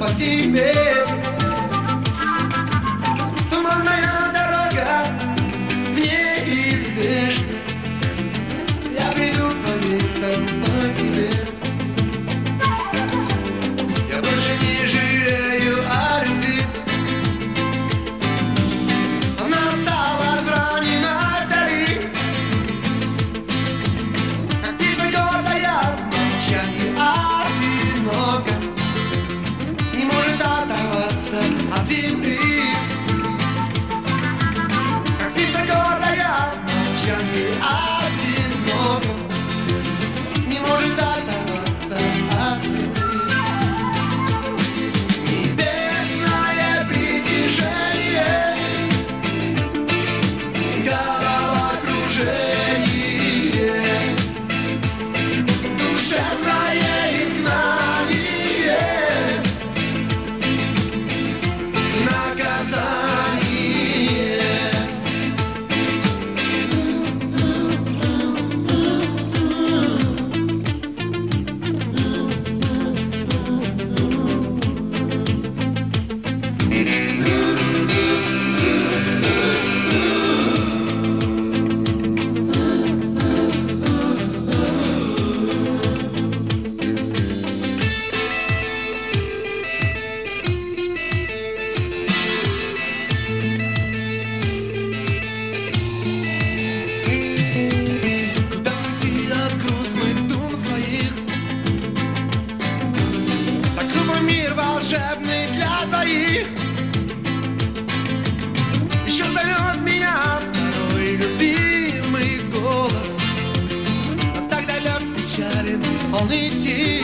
по себе. Туманная дорога в неизбежность. Я приду по ней сам по себе. Я больше не жалею о любви. Она осталась ранена вдали. Как птица гордая в молчании одинока, не может оторваться от земли. Как птица гордая в молчании одинока, не может оторваться от земли. Небесное притяжение, головокружение, душевное изгнание, наказание. Куда уйти от грустных дум своих? Такой мир волшебный для двоих. Еще зовет меня порой любимый голос, но так далек, печален, он идти.